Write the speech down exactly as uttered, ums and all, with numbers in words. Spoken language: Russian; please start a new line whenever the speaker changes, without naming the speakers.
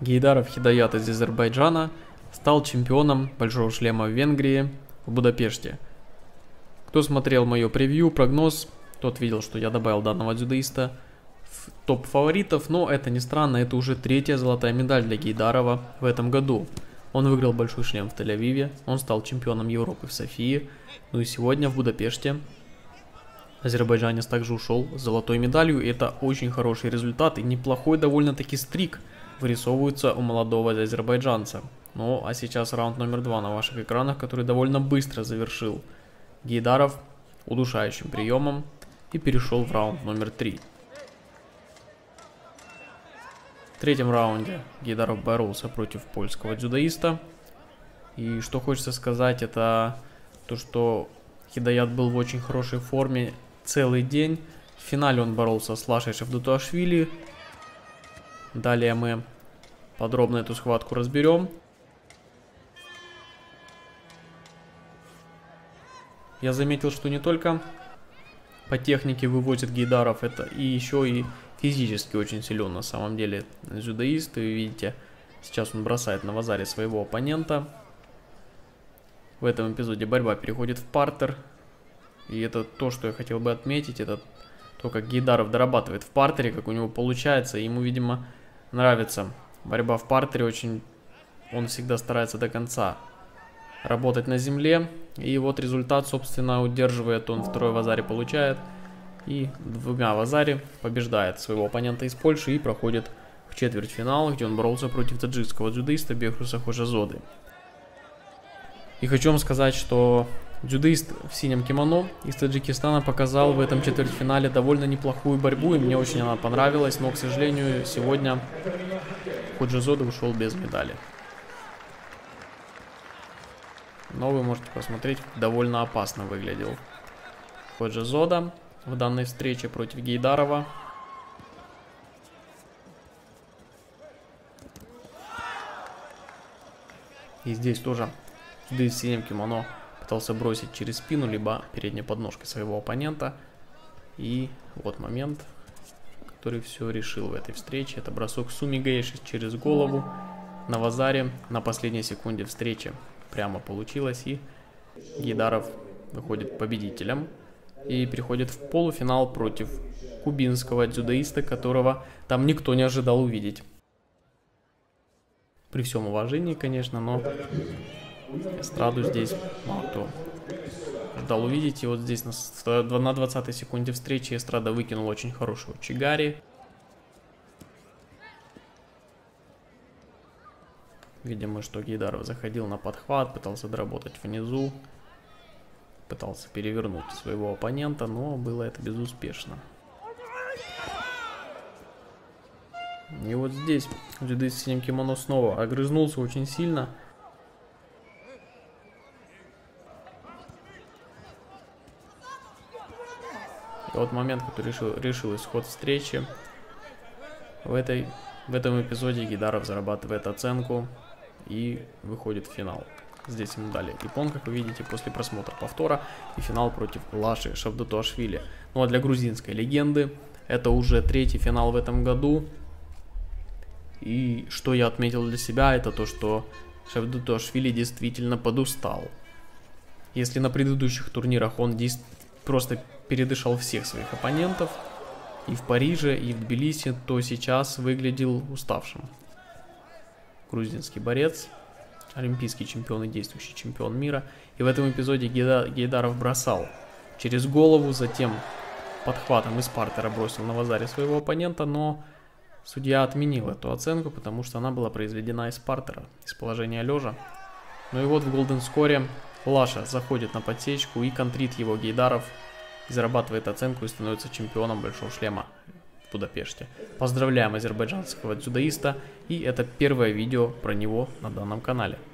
Гейдаров Хидаят из Азербайджана стал чемпионом Большого шлема в Венгрии в Будапеште. Кто смотрел мое превью, прогноз, тот видел, что я добавил данного дзюдоиста в топ фаворитов, но это не странно, это уже третья золотая медаль для Гейдарова в этом году. Он выиграл Большой шлем в Тель-Авиве, он стал чемпионом Европы в Софии, ну и сегодня в Будапеште азербайджанец также ушел с золотой медалью, и это очень хороший результат и неплохой довольно-таки стрик вырисовывается у молодого азербайджанца. Ну а сейчас раунд номер два на ваших экранах, который довольно быстро завершил Гейдаров удушающим приемом и перешел в раунд номер три. В третьем раунде Гейдаров боролся против польского дзюдоиста. И что хочется сказать, это то, что Хидаят был в очень хорошей форме целый день. В финале он боролся с Лашей Шавдутуашвили. Далее мы подробно эту схватку разберем. Я заметил, что не только по технике выводит Гейдаров, это и еще и физически очень силен на самом деле дзюдоист. Вы видите, сейчас он бросает на вазаре своего оппонента. В этом эпизоде борьба переходит в партер. И это то, что я хотел бы отметить, это то, как Гейдаров дорабатывает в партере, как у него получается. Ему, видимо, нравится борьба в партере, очень он всегда старается до конца работать на земле. И вот результат, собственно, удерживает он, второй вазаре получает. И двумя вазаре побеждает своего оппонента из Польши и проходит в четвертьфинал, где он боролся против таджикского дзюдоиста Бехруса Хожазоды. И хочу вам сказать, что дзюдоист в синем кимоно из Таджикистана показал в этом четвертьфинале довольно неплохую борьбу, и мне очень она понравилась, но, к сожалению, сегодня Ходжазода ушел без медали. Но вы можете посмотреть, как довольно опасно выглядел Ходжазода в данной встрече против Гейдарова. И здесь тоже дзюдоист в синем кимоно пытался бросить через спину, либо передней подножкой своего оппонента. И вот момент, который все решил в этой встрече. Это бросок Сумигейши через голову на вазаре на последней секунде встречи. Прямо получилось, и Гейдаров выходит победителем и переходит в полуфинал против кубинского дзюдоиста, которого там никто не ожидал увидеть. При всем уважении, конечно, но эстраду здесь мало кто ждал увидеть. И вот здесь на, на двадцатой секунде встречи эстрада выкинул очень хорошего чигари. Видимо, что Гейдаров заходил на подхват, пытался доработать внизу, пытался перевернуть своего оппонента, но было это безуспешно. И вот здесь дзюдоист в синем кимоно снова огрызнулся очень сильно. И вот момент, который решил, решил исход встречи. В, этой, в этом эпизоде Гейдаров зарабатывает оценку и выходит в финал. Здесь ему дали япон, как вы видите, после просмотра повтора, и финал против Лаши Шавдутуашвили. Ну а для грузинской легенды это уже третий финал в этом году. И что я отметил для себя, это то, что Шавдутуашвили действительно подустал. Если на предыдущих турнирах он просто передышал всех своих оппонентов, и в Париже, и в Тбилиси, то сейчас выглядел уставшим. Грузинский борец, олимпийский чемпион и действующий чемпион мира. И в этом эпизоде Гейдаров бросал через голову, затем подхватом из партера бросил на вазаре своего оппонента, но судья отменил эту оценку, потому что она была произведена из партера, из положения лежа. Ну и вот в голден-скоре Лаша заходит на подсечку и контрит его Гейдаров, зарабатывает оценку и становится чемпионом Большого шлема в Будапеште. Поздравляем азербайджанского дзюдоиста, и это первое видео про него на данном канале.